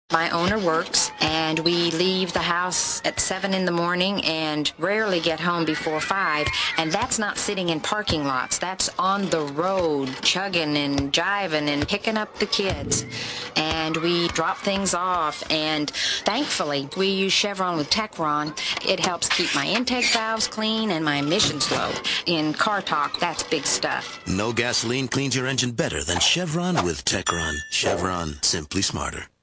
My owner works, and we leave the house at 7 in the morning and rarely get home before 5. And that's not sitting in parking lots. That's on the road, chugging and jiving and picking up the kids. And we drop things off, and thankfully, we use Chevron with Techron. It helps keep my intake valves clean and my emissions low. In car talk, that's big stuff. No gasoline cleans your engine better than Chevron with Techron. Chevron, simply smarter.